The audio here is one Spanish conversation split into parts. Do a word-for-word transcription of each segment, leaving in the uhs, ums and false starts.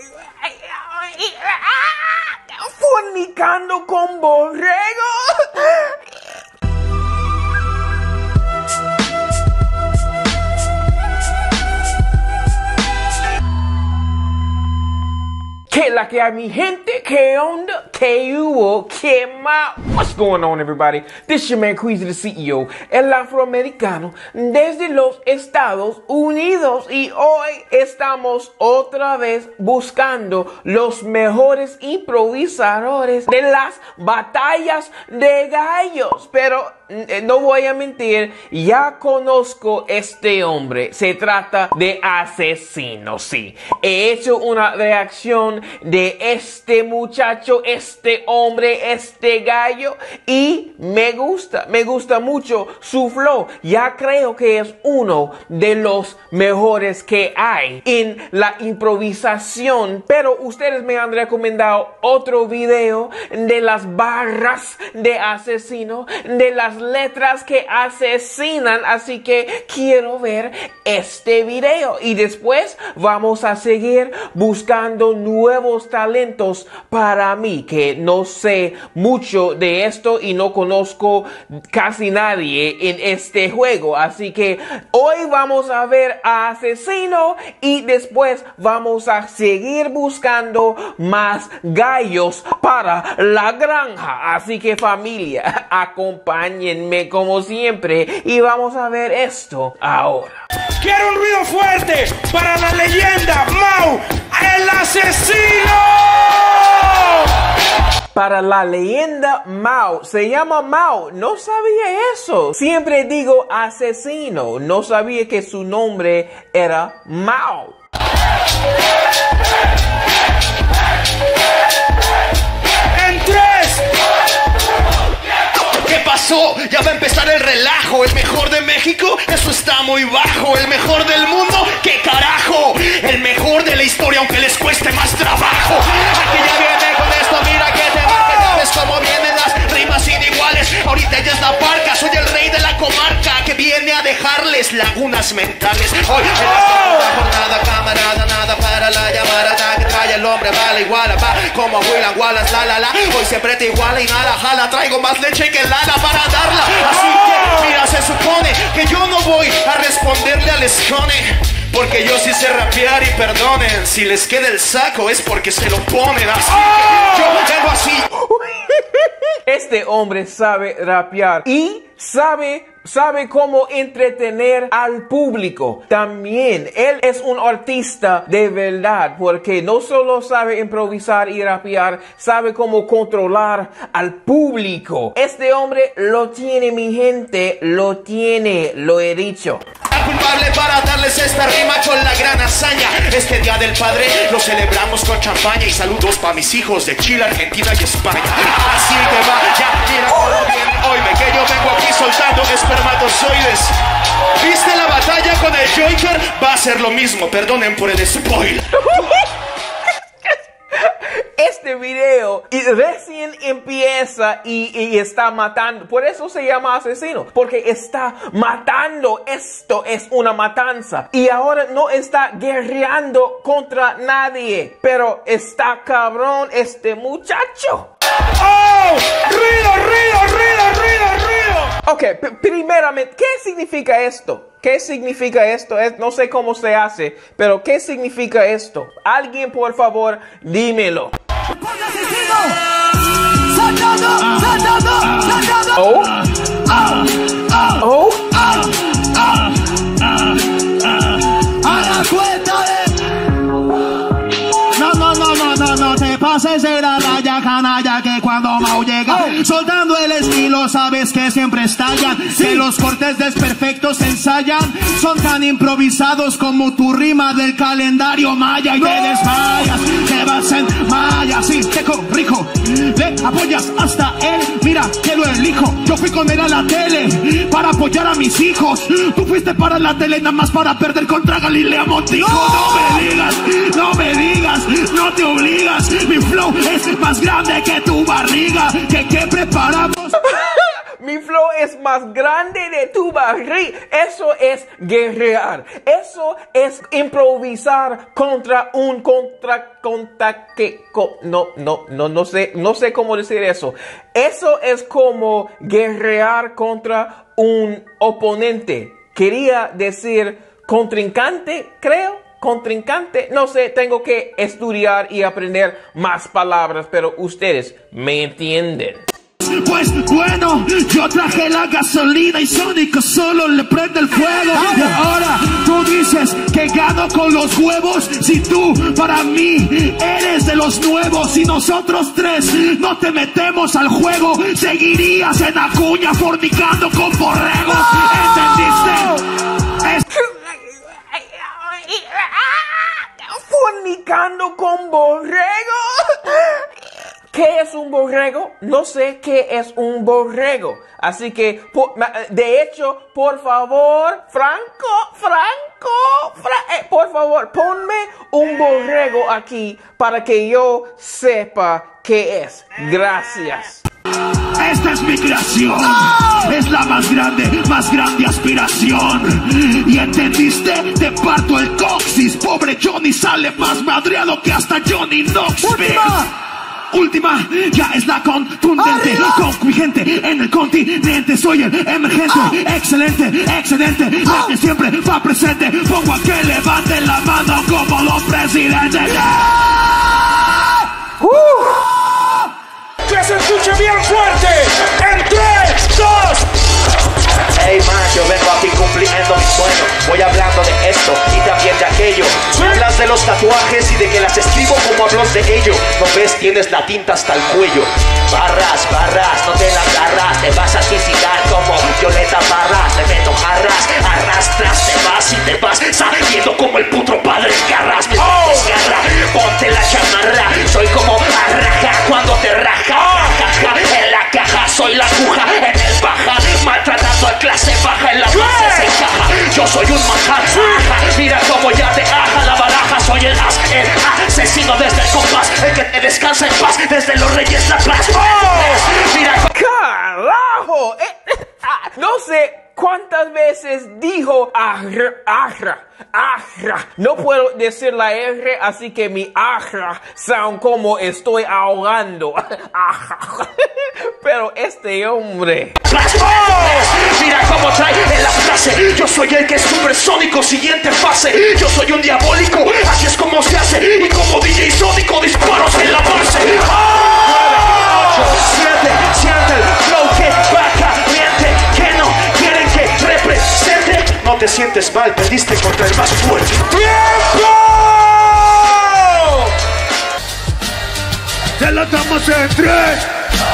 fornicando con borrego. ¿Qué la que hay, mi gente? ¿Qué onda? ¿Qué hubo? ¿Qué más? What's going on, everybody? This is your man, Queasy, the C E O, el afroamericano desde los Estados Unidos. Y hoy estamos otra vez buscando los mejores improvisadores de las batallas de gallos. Pero eh, no voy a mentir, ya conozco este hombre. Se trata de Asesino, sí. He hecho una reacción de este muchacho, este hombre, este gallo, y me gusta, me gusta mucho su flow. Ya creo que es uno de los mejores que hay en la improvisación. Pero ustedes me han recomendado otro video de las barras de Asesino, de las letras que asesinan, así que quiero ver este video y después vamos a seguir buscando nuevos nuevos talentos para mí, que no sé mucho de esto y no conozco casi nadie en este juego. Así que hoy vamos a ver a Asesino y después vamos a seguir buscando más gallos para la granja. Así que, familia, acompáñenme como siempre y vamos a ver esto ahora. Quiero un ruido fuerte para la leyenda Mau, el asesino. Para la leyenda Mau, se llama Mau, no sabía eso. Siempre digo Asesino, no sabía que su nombre era Mau. En tres. ¿Qué pasó? Ya va a empezar el relajo. El mejor de México, eso está muy bajo. El mejor del mundo, ¿qué carajo? El mejor de la historia, aunque les cueste más trabajo. Aquí ya viene con esto, mira que te marca. Ya ves cómo vienen las rimas iniguales. Ahorita ya es la parca, soy el rey de la comarca que viene a dejarles lagunas mentales. Hoy en la segunda jornada, camarada, nada para la llamada que trae el hombre, vale igual, va como William Wallace, la la la. Hoy siempre te iguala y nada, jala, traigo más leche que lana para darla. Así que, mira, se supone que yo no voy a responderle al escone, porque yo sí sé rapear y perdonen, si les queda el saco es porque se lo ponen. Así que yo vengo así. Este hombre sabe rapear y sabe, sabe cómo entretener al público. También él es un artista de verdad, porque no solo sabe improvisar y rapear, sabe cómo controlar al público. Este hombre lo tiene, mi gente, lo tiene, lo he dicho. Culpable para darles esta rima con la gran hazaña. Este día del padre lo celebramos con champaña y saludos para mis hijos de Chile, Argentina y España. Así que va, ya mira cómo viene hoy, ve que yo vengo aquí soltando espermatozoides. ¿Viste la batalla con el Joker? Va a ser lo mismo, perdonen por el spoiler. Este video y recién empieza y, y está matando. Por eso se llama Asesino, porque está matando. Esto es una matanza. Y ahora no está guerreando contra nadie, pero está cabrón este muchacho. ¡Oh! ¡Ruido, ruido, ruido, ruido, ruido! Ok, primeramente, ¿qué significa esto? ¿Qué significa esto? Es, no sé cómo se hace, pero ¿qué significa esto? Alguien, por favor, dímelo. Oh. Oh. A la cuenta de... No, no, no, no, no, no te pases de la raya, canalla, que cuando Mau llega soltando el estilo, sabes que siempre estallan. Sí. Que los cortes desperfectos se ensayan, son tan improvisados como tu rima del calendario maya. Y no. Te desmayas, te vas en maya, sí, te corrijo, le apoyas hasta él, mira que lo elijo. Yo fui con él a la tele para apoyar a mis hijos, tú fuiste para la tele nada más para perder contra Galilea Montijo. No, no me digas, no me digas, no te obligas, mi flow es más grande que tu barriga, que que preparamos. Mi flow es más grande de tu barriga. Eso es guerrear. Eso es improvisar contra un contra contra que co, no no no no sé no sé cómo decir eso. Eso es como guerrear contra un oponente. Quería decir contrincante, creo. Contrincante, no sé, tengo que estudiar y aprender más palabras, pero ustedes me entienden. Pues bueno, yo traje la gasolina y Sónico solo le prende el fuego. Y ahora tú dices que gano con los huevos. Si tú para mí eres de los nuevos y nosotros tres no te metemos al juego, seguirías en Acuña fornicando con borregos. ¿Entendiste? Es Fornicando con borrego. ¿Qué es un borrego? No sé qué es un borrego. Así que, por, de hecho, por favor, Franco, Franco, Fra eh, por favor, ponme un borrego aquí para que yo sepa qué es. Gracias. Esta es mi creación. ¡Oh! Es la más grande, más grande aspiración. ¿Y entendiste? Te parto el coxis. Pobre Johnny sale más madreado que hasta Johnny Knoxville. Última, ya es la contundente. Con mi gente en el continente. Soy el emergente, oh. Excelente, excelente, oh. La que siempre va presente. Pongo a que levante la mano como los presidentes. uh. Que se escuche bien fuerte. En tres, dos. Hey man, yo vengo aquí cumpliendo mis sueños. Voy hablando de esto y también de aquello. ¿Sí? Hablas de los tatuajes y de que las escribo como hablas de ello. No ves, tienes la tinta hasta el cuello. Barras, barras, no te las agarras. Te vas a suicidar como Violeta Barras. Te meto jarras, arrastras, te vas y te vas saliendo como el puto padre Garras. Me oh. desgarra, ponte la chamarra. Soy como arraja cuando te raja. Oh. En la caja soy la aguja en el baja. Maltratando a clase baja en la base se encaja. Yo soy un manjar, ajá. Mira cómo ya te aja la baraja. Soy el as, el asesino desde el compás. El que te descansa en paz desde los reyes la paz. Oh. Mira ¡Carajo! Eh, ah, no sé cuántas veces dijo ajra, ajra, ajra. No puedo decir la R, así que mi ajra sound como estoy ahogando. Pero este hombre... ¡Oh! Mira cómo trae en la frase. Yo soy el que es supersónico, siguiente fase. Yo soy un diabólico, así es como se hace. Y como D J Sónico disparos en la base. ¡Oh! ocho, siete, siente el flow que va caliente. Que no quieren que represente. No te sientes mal, perdiste contra el más fuerte. ¡Tiempo! ¡Se lo damos en tres!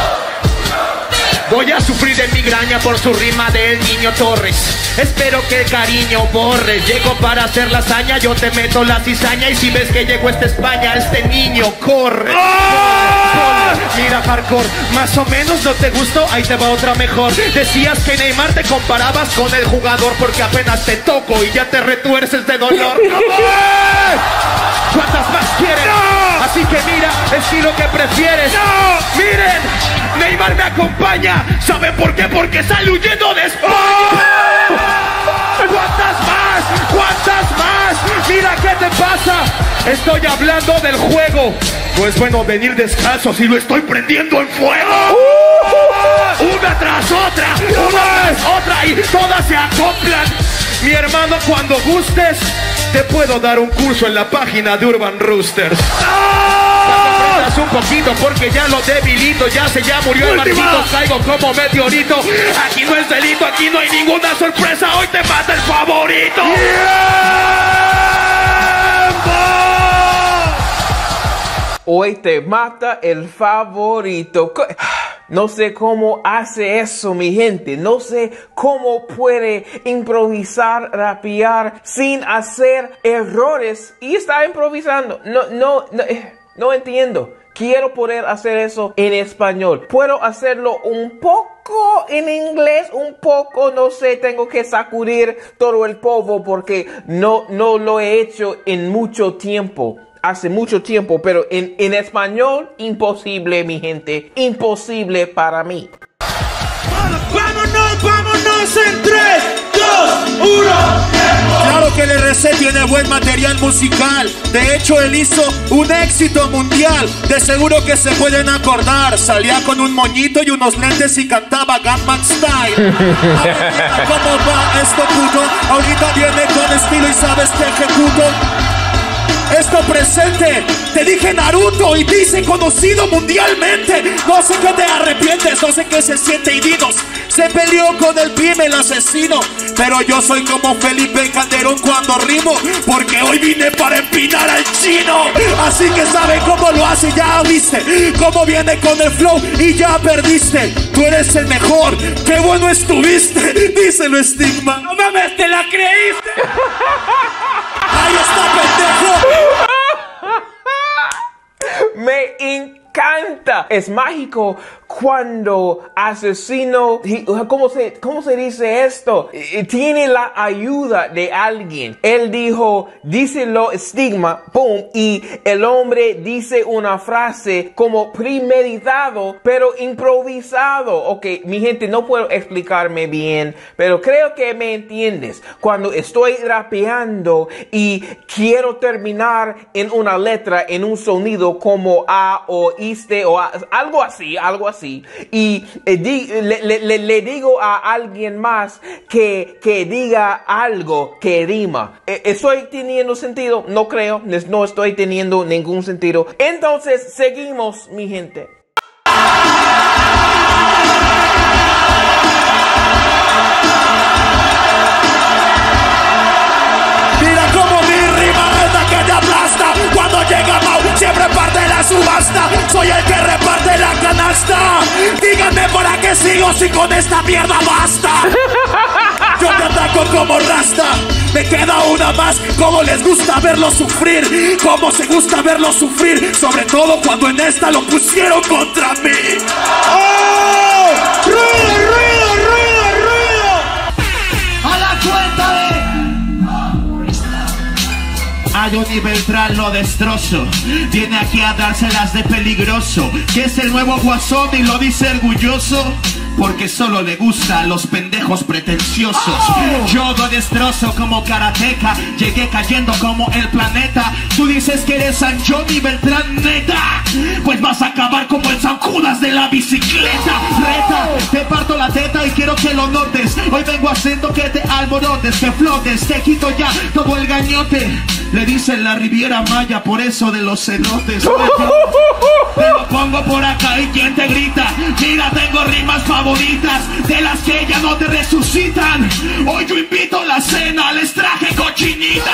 Voy a sufrir de migraña por su rima del Niño Torres. Espero que el cariño borre. Llego para hacer la hazaña, yo te meto la cizaña. Y si ves que llegó esta España, este niño corre. ¡Oh! Mira hardcore, más o menos no te gustó, ahí te va otra mejor. Decías que Neymar te comparabas con el jugador porque apenas te toco y ya te retuerces de dolor. ¿Cuántas más quieren? ¡No! Así que mira, estilo que prefieres. ¡No! ¡Miren! Neymar me acompaña. ¿Saben por qué? Porque sale huyendo de España. ¡Oh! ¿Cuántas más? ¿Cuántas más? Mira, ¿qué te pasa? Estoy hablando del juego. No es bueno venir descalzo si lo estoy prendiendo en fuego. ¡Uh! Una tras otra, una tras otra y todas se acoplan. Mi hermano, cuando gustes, te puedo dar un curso en la página de Urban Roosters. ¡Oh! Un poquito porque ya lo debilito. Ya se ya murió el Marquito. Caigo como meteorito. Aquí no es delito, aquí no hay ninguna sorpresa. Hoy te mata el favorito. Hoy te mata el favorito. No sé cómo hace eso, mi gente. No sé cómo puede improvisar, rapear sin hacer errores. Y está improvisando. No, no, no, no entiendo. Quiero poder hacer eso en español. Puedo hacerlo un poco en inglés, un poco, no sé, tengo que sacudir todo el polvo porque no, no lo he hecho en mucho tiempo. Hace mucho tiempo, pero en, en español, imposible, mi gente. Imposible para mí. vámonos en tres, dos, uno. Claro que el R C tiene buen material musical. De hecho, él hizo un éxito mundial. De seguro que se pueden acordar. Salía con un moñito y unos lentes y cantaba Gangnam Style. ¿Cómo va esto, puto? Ahorita viene con estilo y sabes que ejecuto. Esto presente, te dije Naruto y dice conocido mundialmente. No sé qué te arrepientes, no sé qué se siente y dinos. Se peleó con el Pime, el asesino. Pero yo soy como Felipe Calderón cuando rimo, porque hoy vine para empinar al chino. Así que saben cómo lo hace, ya viste cómo viene con el flow y ya perdiste. Tú eres el mejor, qué bueno estuviste. Díselo, Estigma. No mames, te la creíste. Ahí está, pendejo. Me encanta. Es mágico cuando Asesino, ¿cómo se, cómo se dice esto? Tiene la ayuda de alguien. Él dijo, díselo Estigma, pum, y el hombre dice una frase como premeditado, pero improvisado. Ok, mi gente, no puedo explicarme bien, pero creo que me entiendes. Cuando estoy rapeando y quiero terminar en una letra, en un sonido como A o iste o a, algo así, algo así. Y eh, di, le, le, le digo a alguien más que, que diga algo que rima. Eh, ¿Estoy teniendo sentido? No creo, no estoy teniendo ningún sentido. Entonces, seguimos, mi gente. Mira cómo mi rima es la que te aplasta. Cuando llega Mau, siempre parte la subasta. Soy el que reparte la canasta. Díganme para qué sigo si con esta mierda basta. Yo te ataco como Rasta. Me queda una más. Como les gusta verlo sufrir. Como se gusta verlo sufrir. Sobre todo cuando en esta lo pusieron contra mí. ¡Oh! ¡Ruido, ruido, ruido, ruido! A la cuenta de... A Johnny Beltrán lo destrozo. Viene aquí a dárselas de peligroso. Que es el nuevo Guasón y lo dice orgulloso. Porque solo le gusta a los pendejos pretenciosos. Oh. Yo lo destrozo como karateca. Llegué cayendo como el planeta. Tú dices que eres San Johnny Beltrán, neta. Pues vas a acabar como el San Judas de la bicicleta. Reta, te parto la teta y quiero que lo notes. Hoy vengo haciendo que te alborotes, que flotes. Te quito ya todo el gañote. Le dicen la Riviera Maya, por eso de los cenotes. Te lo pongo por acá y quien te grita. Mira, tengo rimas favoritas, de las que ya no te resucitan. Hoy yo invito a la cena, les traje cochinita.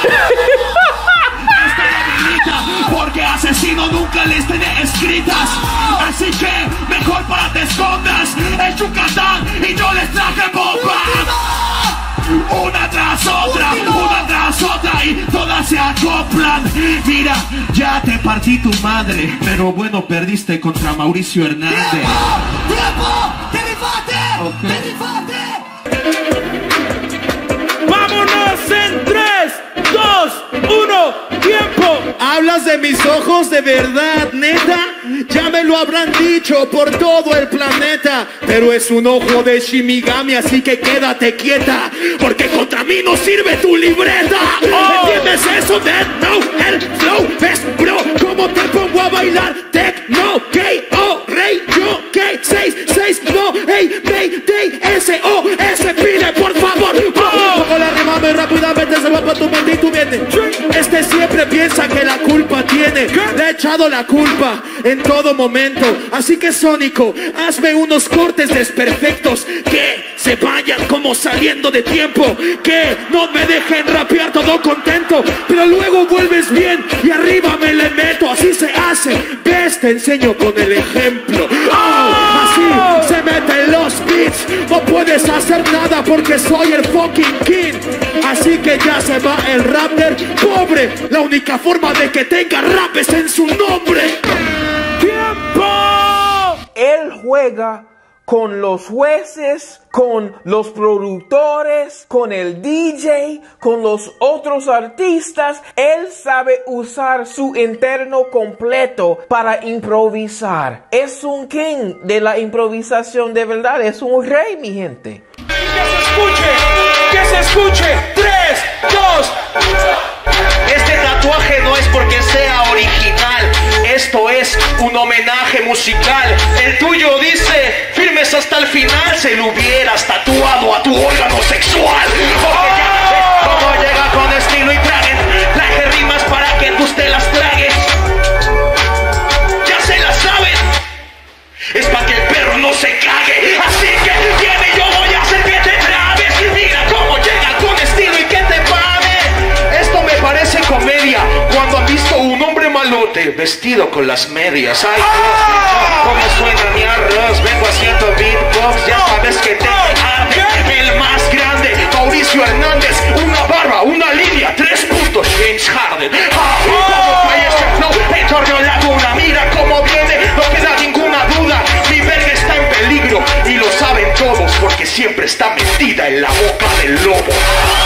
Esta debilita, porque Asesino nunca les tenía escritas. Así que mejor para te escondas. Es Yucatán y yo les traje bombas. Una tras otra, una tras otra y todas se acoplan. Mira, ya te partí tu madre, pero bueno, perdiste contra Mauricio Hernández. ¡Tiempo! ¡Tiempo! ¡Te rifaste! ¡Te rifaste! ¡Vámonos en tres, dos, uno! ¡Tiempo! ¿Hablas de mis ojos de verdad, neta? Ya me lo habrán dicho por todo el planeta. Pero es un ojo de Shimigami, así que quédate quieta, porque contra mí no sirve tu libreta. Oh. ¿Entiendes eso? Dead, no, el flow es bro. ¿Cómo te pongo a bailar? Tecno, K O, rey, yo, K, seis, seis, no, hey, Mayday, S O, S, pide por favor. Oh. Con la rima muy rápidamente se va para tu mente y tu mente. Este siempre piensa que la culpa tiene. Le he echado la culpa en todo momento. Así que Sónico, hazme unos cortes desperfectos que se vayan como saliendo de tiempo, que no me dejen rapear todo contento, pero luego vuelves bien y arriba me le meto. Así se hace, ves, te enseño con el ejemplo. Oh, así se meten los beats. No puedes hacer nada porque soy el fucking king. Así que ya se va el rapper pobre. La única forma de que tenga rap es en su nombre. ¡Tiempo! Él juega con los jueces, con los productores, con el D J, con los otros artistas. Él sabe usar su interno completo para improvisar. Es un king de la improvisación de verdad, es un rey, mi gente. Que se escuche, que se escuche. Tres, dos. Este tatuaje no es porque sea original, esto es un homenaje musical. El tuyo dice, firmes hasta el final, se lo hubieras tatuado a tu órgano sexual. Porque ya ves cómo llega con estilo y tragen. Traje rimas para que tú te las tragues. Ya se las saben. Es para que el perro no se cague. Así que viene, yo voy a hacer que te trabes. Mira cómo llega con estilo y que te pare. Esto me parece comedia. Cuando han visto un hombre malote vestido con las medias. Ay, ¡ah! Cómo suena mi arroz. Vengo haciendo beatbox. Ya sabes que te arde. El más grande, Mauricio Hernández. Una barba, una línea, tres puntos. James Harden. Ah, cómo cae este flow. El torneo Laguna. Mira cómo viene. No queda ninguna duda. Mi verga está en peligro. Y lo saben todos porque siempre está metida en la boca del lobo.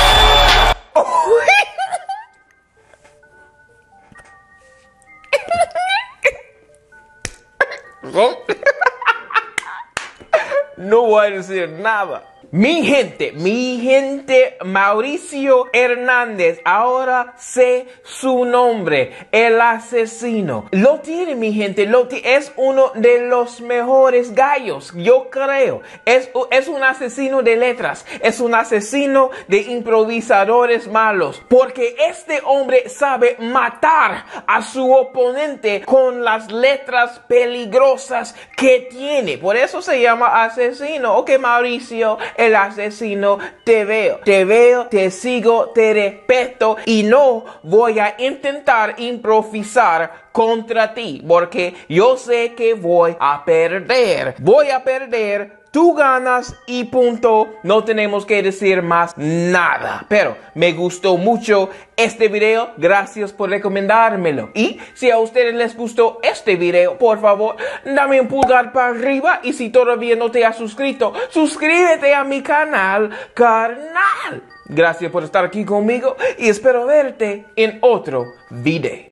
No voy a decir nada. Mi gente, mi gente, Mauricio Hernández, ahora sé su nombre, el asesino. Lo tiene, mi gente, lo es uno de los mejores gallos, yo creo. Es, es un asesino de letras, es un asesino de improvisadores malos, porque este hombre sabe matar a su oponente con las letras peligrosas que tiene. Por eso se llama asesino. Ok, Mauricio, el asesino, te veo, te veo, te sigo, te respeto y no voy a intentar improvisar contra ti porque yo sé que voy a perder. Voy a perder. Tú ganas y punto. No tenemos que decir más nada. Pero me gustó mucho este video. Gracias por recomendármelo. Y si a ustedes les gustó este video, por favor, dame un pulgar para arriba. Y si todavía no te has suscrito, suscríbete a mi canal, carnal. Gracias por estar aquí conmigo y espero verte en otro video.